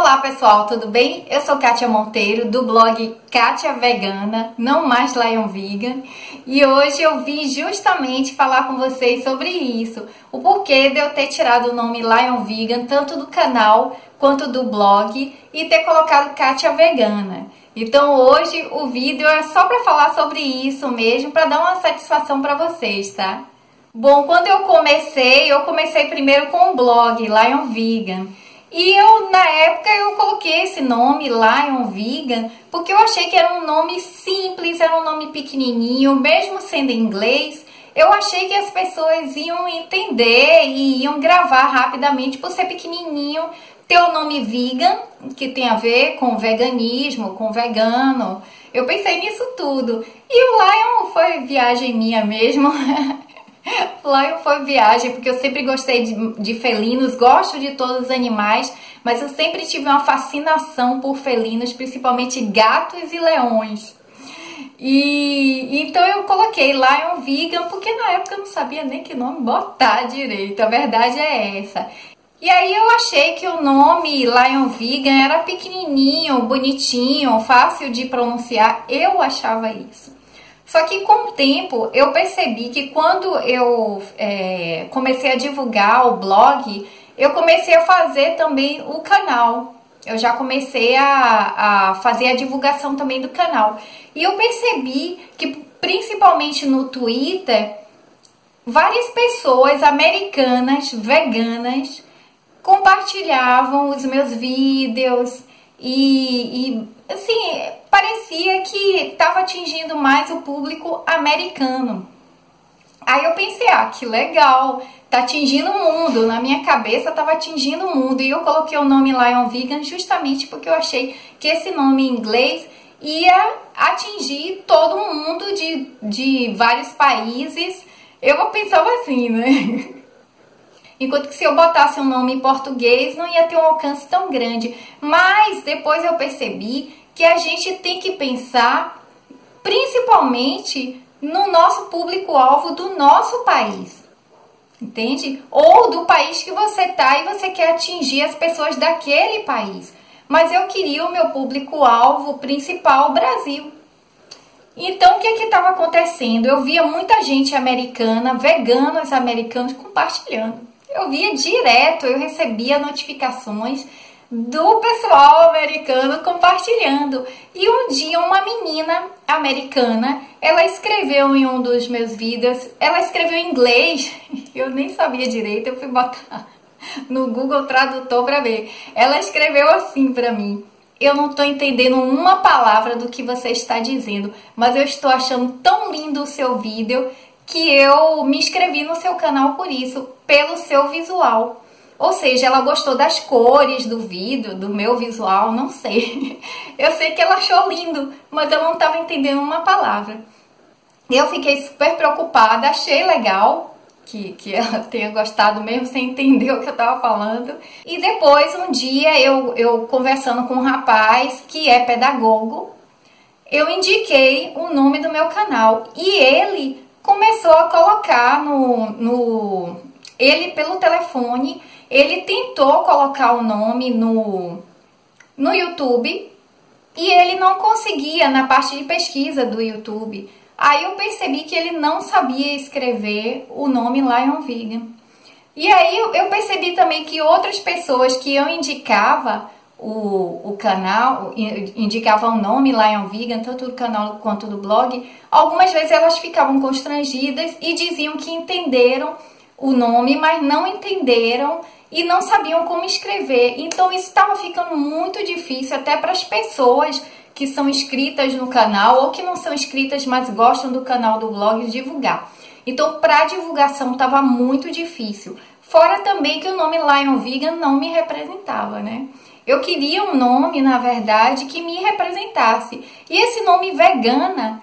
Olá pessoal, tudo bem? Eu sou Kátia Monteiro do blog Kátia Vegana, não mais Lion Vegan, e hoje eu vim justamente falar com vocês sobre isso, o porquê de eu ter tirado o nome Lion Vegan tanto do canal quanto do blog e ter colocado Kátia Vegana. Então hoje o vídeo é só para falar sobre isso mesmo, para dar uma satisfação para vocês, tá? Bom, quando eu comecei primeiro com o blog Lion Vegan. E na época, eu coloquei esse nome, Lion Vegan, porque eu achei que era um nome simples, era um nome pequenininho, mesmo sendo em inglês, eu achei que as pessoas iam entender e iam gravar rapidamente por ser pequenininho, ter o nome vegan, que tem a ver com veganismo, com vegano. Eu pensei nisso tudo. E o Lion foi viagem minha mesmo. Lion foi viagem, porque eu sempre gostei de felinos, gosto de todos os animais, mas eu sempre tive uma fascinação por felinos, principalmente gatos e leões. E então eu coloquei Lion Vegan, porque na época eu não sabia nem que nome botar direito, a verdade é essa. E aí eu achei que o nome Lion Vegan era pequenininho, bonitinho, fácil de pronunciar, eu achava isso. Só que com o tempo eu percebi que quando eu comecei a divulgar o blog, eu comecei a fazer também o canal. Eu já comecei a fazer a divulgação também do canal. E eu percebi que principalmente no Twitter, várias pessoas americanas, veganas, compartilhavam os meus vídeos e assim, parecia que estava atingindo mais o público americano. Aí eu pensei, que legal, tá atingindo o mundo, na minha cabeça estava atingindo o mundo. E eu coloquei o nome Lion Vegan justamente porque eu achei que esse nome em inglês ia atingir todo mundo de vários países. Eu pensava assim, né? Enquanto que se eu botasse um nome em português não ia ter um alcance tão grande. Mas depois eu percebi que a gente tem que pensar principalmente no nosso público-alvo do nosso país. Entende? Ou do país que você tá e você quer atingir as pessoas daquele país. Mas eu queria o meu público-alvo principal, o Brasil. Então, o que estava acontecendo? Eu via muita gente americana, veganos americanos, compartilhando. Eu via direto, eu recebia notificações do pessoal americano compartilhando. E um dia uma menina americana, ela escreveu em um dos meus vídeos, ela escreveu em inglês, eu nem sabia direito, eu fui botar no Google Tradutor para ver. Ela escreveu assim para mim: eu não estou entendendo uma palavra do que você está dizendo, mas eu estou achando tão lindo o seu vídeo que eu me inscrevi no seu canal por isso, pelo seu visual. Ou seja, ela gostou das cores do vídeo, do meu visual, não sei. Eu sei que ela achou lindo, mas eu não estava entendendo uma palavra. Eu fiquei super preocupada, achei legal que ela tenha gostado mesmo sem entender o que eu estava falando. E depois, um dia, eu conversando com um rapaz que é pedagogo, eu indiquei o nome do meu canal e ele começou a colocar ele pelo telefone, ele tentou colocar o nome no YouTube e ele não conseguia na parte de pesquisa do YouTube. Aí eu percebi que ele não sabia escrever o nome Lion Vegan. E aí eu percebi também que outras pessoas que eu indicava o canal, indicava o nome Lion Vegan, tanto do canal quanto do blog, algumas vezes elas ficavam constrangidas e diziam que entenderam o nome, mas não entenderam e não sabiam como escrever. Então isso estava ficando muito difícil até para as pessoas que são inscritas no canal ou que não são inscritas, mas gostam do canal do blog, divulgar. Então para a divulgação estava muito difícil. Fora também que o nome Lion Vegan não me representava, né? Eu queria um nome, na verdade, que me representasse. E esse nome vegana,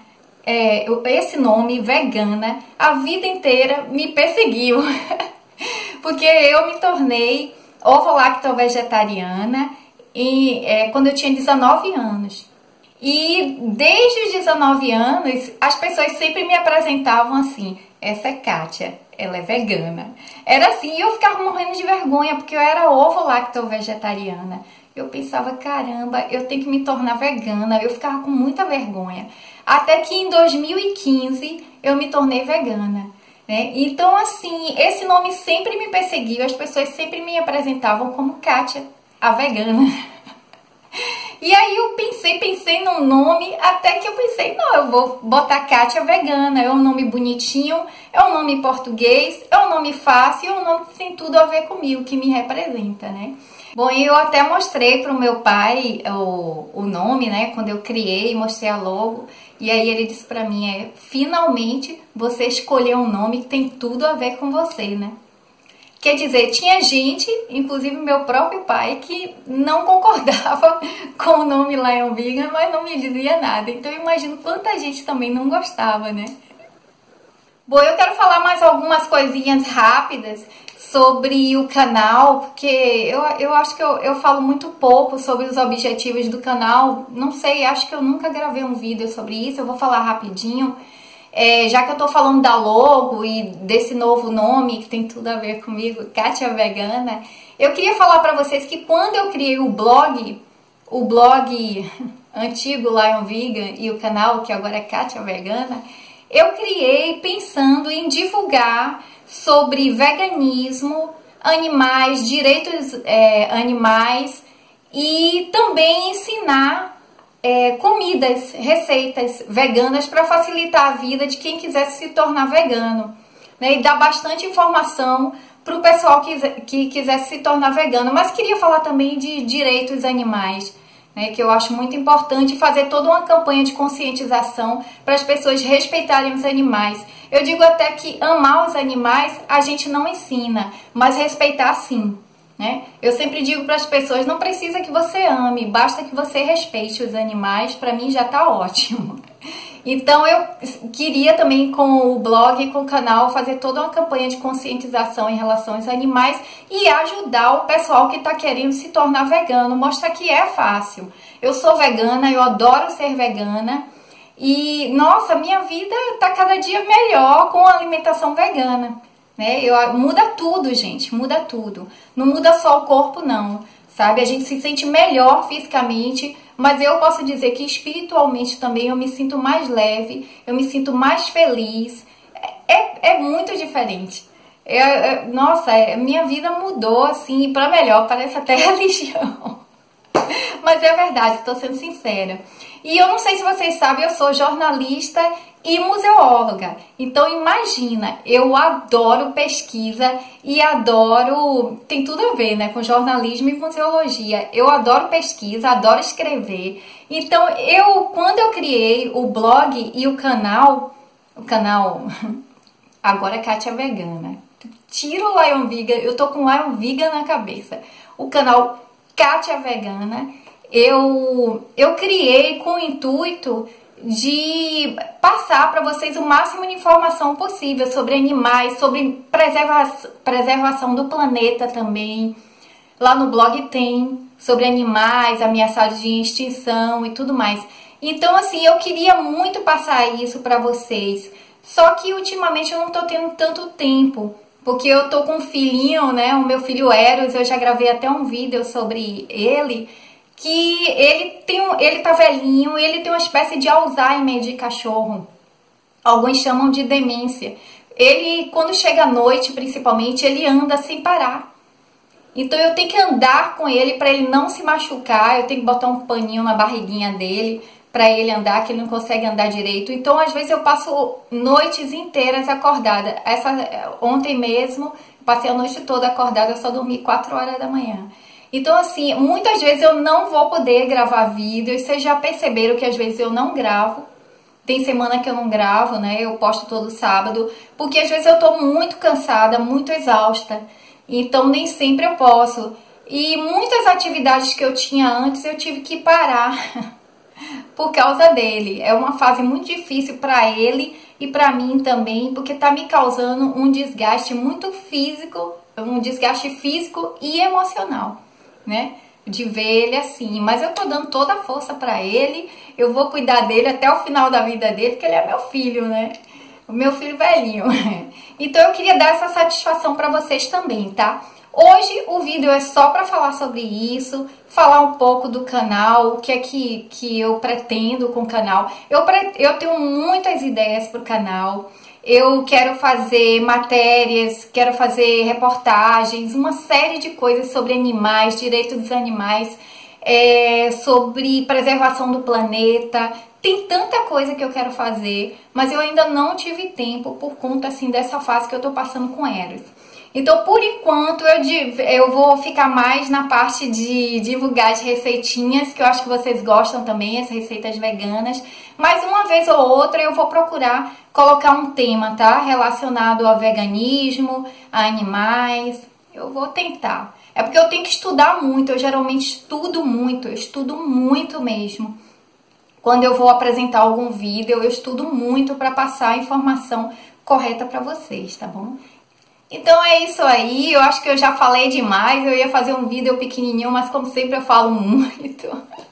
a vida inteira me perseguiu. Porque eu me tornei ovo-lacto-vegetariana quando eu tinha 19 anos. E desde os 19 anos, as pessoas sempre me apresentavam assim: essa é Kátia, ela é vegana. Era assim, e eu ficava morrendo de vergonha, porque eu era ovo-lacto-vegetariana. Eu pensava, caramba, eu tenho que me tornar vegana. Eu ficava com muita vergonha. Até que em 2015 eu me tornei vegana, né? Então, assim, esse nome sempre me perseguiu. As pessoas sempre me apresentavam como Kátia, a vegana. E aí eu pensei num nome, até que eu pensei, não, eu vou botar Kátia Vegana, é um nome bonitinho, é um nome em português, é um nome fácil, é um nome que tem tudo a ver comigo, que me representa, né? Bom, eu até mostrei pro meu pai o nome, né, quando eu criei, mostrei a logo, e aí ele disse pra mim, finalmente você escolheu um nome que tem tudo a ver com você, né? Quer dizer, tinha gente, inclusive meu próprio pai, que não concordava com o nome Lion Vegan, mas não me dizia nada. Então eu imagino quanta gente também não gostava, né? Bom, eu quero falar mais algumas coisinhas rápidas sobre o canal, porque eu acho que eu falo muito pouco sobre os objetivos do canal. Não sei, acho que eu nunca gravei um vídeo sobre isso, eu vou falar rapidinho. Já que eu tô falando da logo e desse novo nome que tem tudo a ver comigo, Kátia Vegana, eu queria falar pra vocês que quando eu criei o blog antigo Lion Vegan e o canal que agora é Kátia Vegana, eu criei pensando em divulgar sobre veganismo, animais, direitos animais e também ensinar comidas, receitas veganas para facilitar a vida de quem quisesse se tornar vegano, né? E dar bastante informação para o pessoal que quisesse se tornar vegano. Mas queria falar também de direitos animais, né? Que eu acho muito importante fazer toda uma campanha de conscientização para as pessoas respeitarem os animais. Eu digo até que amar os animais a gente não ensina, mas respeitar sim. Né? Eu sempre digo para as pessoas, não precisa que você ame, basta que você respeite os animais, para mim já tá ótimo. Então eu queria também com o blog e com o canal fazer toda uma campanha de conscientização em relação aos animais e ajudar o pessoal que está querendo se tornar vegano, mostrar que é fácil. Eu sou vegana, eu adoro ser vegana e, nossa, minha vida tá cada dia melhor com a alimentação vegana. Né? Muda tudo, gente, muda tudo. Não muda só o corpo, não, sabe? A gente se sente melhor fisicamente, mas eu posso dizer que espiritualmente também eu me sinto mais leve, eu me sinto mais feliz. É muito diferente. Nossa, minha vida mudou assim para melhor, parece até religião. Mas é verdade, estou sendo sincera. E eu não sei se vocês sabem, eu sou jornalista e museóloga. Então imagina, eu adoro pesquisa e adoro... Tem tudo a ver, né, com jornalismo e museologia. Eu adoro pesquisa, adoro escrever. Então quando eu criei o blog e o canal agora é Kátia Vegana. Tira o Lion Vegan, eu tô com Lion Vegan na cabeça. O canal Kátia Vegana, eu criei com o intuito de passar para vocês o máximo de informação possível sobre animais, sobre preservação do planeta também. Lá no blog tem sobre animais ameaçados de extinção e tudo mais. Então, assim, eu queria muito passar isso para vocês. Só que ultimamente eu não tô tendo tanto tempo, porque eu tô com um filhinho, né? O meu filho Eros, eu já gravei até um vídeo sobre ele, que ele tá velhinho, ele tem uma espécie de Alzheimer de cachorro. Alguns chamam de demência. Ele, quando chega à noite, principalmente, ele anda sem parar. Então eu tenho que andar com ele para ele não se machucar, eu tenho que botar um paninho na barriguinha dele para ele andar, que ele não consegue andar direito. Então, às vezes, eu passo noites inteiras acordada. Ontem mesmo, passei a noite toda acordada, eu só dormi 4 horas da manhã. Então, assim, muitas vezes eu não vou poder gravar vídeos. Vocês já perceberam que às vezes eu não gravo. Tem semana que eu não gravo, né? Eu posto todo sábado, porque às vezes eu tô muito cansada, muito exausta. Então, nem sempre eu posso. E muitas atividades que eu tinha antes, eu tive que parar por causa dele. É uma fase muito difícil para ele e para mim também, porque tá me causando um desgaste muito físico, um desgaste físico e emocional, né? De ver ele assim. Mas eu tô dando toda a força para ele, eu vou cuidar dele até o final da vida dele, porque ele é meu filho, né? O meu filho velhinho. Então eu queria dar essa satisfação para vocês também, tá? Hoje o vídeo é só para falar sobre isso, falar um pouco do canal, o que é que eu pretendo com o canal. Eu tenho muitas ideias para o canal. Eu quero fazer matérias, quero fazer reportagens, uma série de coisas sobre animais, direito dos animais, sobre preservação do planeta. Tem tanta coisa que eu quero fazer, mas eu ainda não tive tempo por conta assim dessa fase que eu tô passando com Eros. Então, por enquanto, eu vou ficar mais na parte de divulgar as receitinhas, que eu acho que vocês gostam também, as receitas veganas. Mas uma vez ou outra eu vou procurar colocar um tema, tá? Relacionado ao veganismo, a animais. Eu vou tentar. É porque eu tenho que estudar muito, eu geralmente estudo muito mesmo. Quando eu vou apresentar algum vídeo, eu estudo muito para passar a informação correta para vocês, tá bom? Então é isso aí, eu acho que eu já falei demais, eu ia fazer um vídeo pequenininho, mas como sempre eu falo muito.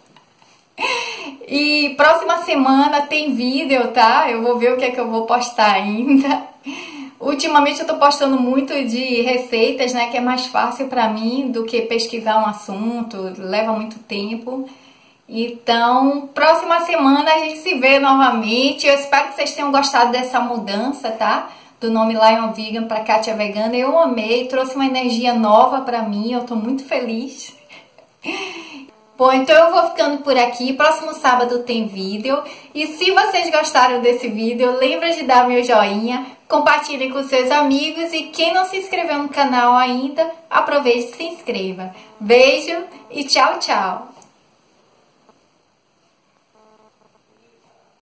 E próxima semana tem vídeo, tá? Eu vou ver o que é que eu vou postar ainda. Ultimamente eu tô postando muito de receitas, né? Que é mais fácil pra mim do que pesquisar um assunto, leva muito tempo. Então, próxima semana a gente se vê novamente. Eu espero que vocês tenham gostado dessa mudança, tá? Do nome Lion Vegan para Kátia Vegana. Eu amei, trouxe uma energia nova pra mim, eu tô muito feliz. Bom, então eu vou ficando por aqui. Próximo sábado tem vídeo. E se vocês gostaram desse vídeo, lembra de dar meu joinha, compartilhe com seus amigos e quem não se inscreveu no canal ainda, aproveite e se inscreva. Beijo e tchau, tchau!